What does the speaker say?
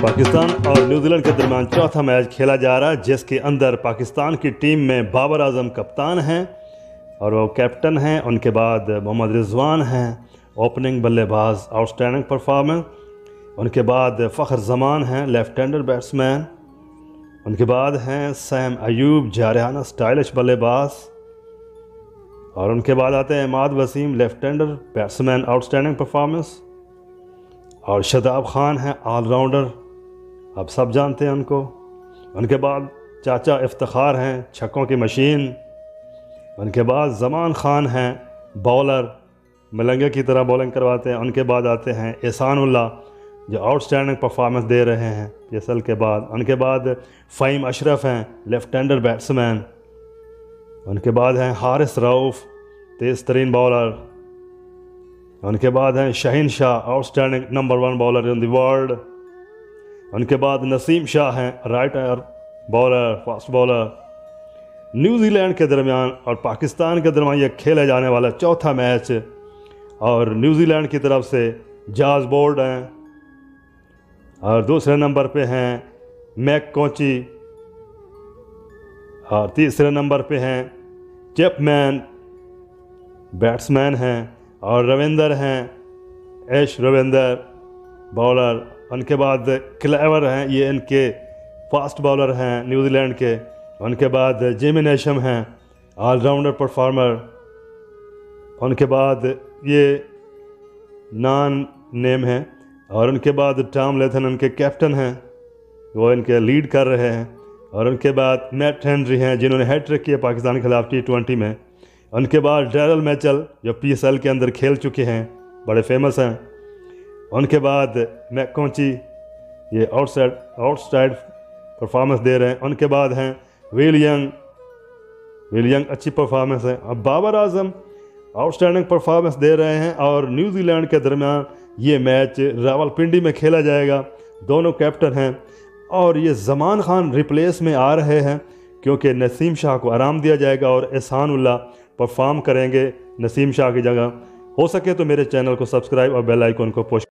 पाकिस्तान और न्यूजीलैंड के दरमियान चौथा मैच खेला जा रहा है, जिसके अंदर पाकिस्तान की टीम में बाबर आजम कप्तान हैं और वो कैप्टन हैं। उनके बाद मोहम्मद रिजवान हैं ओपनिंग बल्लेबाज, आउटस्टैंडिंग परफॉर्मेंस। उनके बाद फ़खर जमान हैं लेफ्ट हैंडर बैट्समैन। उनके बाद हैं सैम अयूब जारहाना स्टाइलिश बल्लेबाज। और उनके बाद आते हैं Imad Wasim left hander batsman, outstanding performance. और शदाब खान हैं ऑलराउंडर, आप सब जानते हैं उनको। उनके बाद चाचा इफ्तिखार हैं छक्कों की मशीन। उनके बाद जमान खान हैं बॉलर, मलंगे की तरह बॉलिंग करवाते हैं। उनके बाद आते हैं एहसानुल्लाह जो आउटस्टैंडिंग परफॉर्मेंस दे रहे हैं पीएसएल के बाद। उनके बाद फ़हीम अशरफ हैं लेफ्ट हैंडर बैट्समैन। उनके बाद हैं हारिस रऊफ़ तेज़ तरीन बॉलर। उनके बाद हैं Shaheen Shah outstanding number 1 bowler in the world. उनके बाद नसीम शाह हैं right arm bowler, fast bowler. New Zealand के दरमियान और पाकिस्तान के दरमियान ये खेले जाने वाला चौथा मैच, और न्यूजीलैंड की तरफ से जॉर्ज बोर्ड हैं और दूसरे नंबर पे हैं मैककोची और तीसरे नंबर पे हैं चैपमैन बैट्समैन हैं, और रविंदर हैं एश रविंदर बॉलर। उनके बाद क्लेवर हैं, ये इनके फास्ट बॉलर हैं न्यूजीलैंड के। उनके बाद जिमी नेशम हैं ऑलराउंडर परफॉर्मर। उनके बाद ये नॉन नेम हैं। और उनके बाद टॉम लेथन उनके कैप्टन हैं, वो इनके लीड कर रहे हैं। और उनके बाद मैट हेनरी हैं जिन्होंने हैट्रिक किया पाकिस्तान के खिलाफ T20 में। उनके बाद डैरल मैचल जो PSL के अंदर खेल चुके हैं, बड़े फेमस हैं। उनके बाद मैककोची ये आउटसाइड परफॉर्मेंस दे रहे हैं। उनके बाद हैं विल यंग अच्छी परफॉर्मेंस है। अब बाबर आजम आउटस्टैंडिंग परफॉर्मेंस दे रहे हैं। और न्यूजीलैंड के दरमियान ये मैच रावलपिंडी में खेला जाएगा। दोनों कैप्टन हैं और ये जमान खान रिप्लेस में आ रहे हैं क्योंकि नसीम शाह को आराम दिया जाएगा और एहसानुल्लाह परफॉर्म करेंगे नसीम शाह की जगह। हो सके तो मेरे चैनल को सब्सक्राइब और बेल आइकन को पुश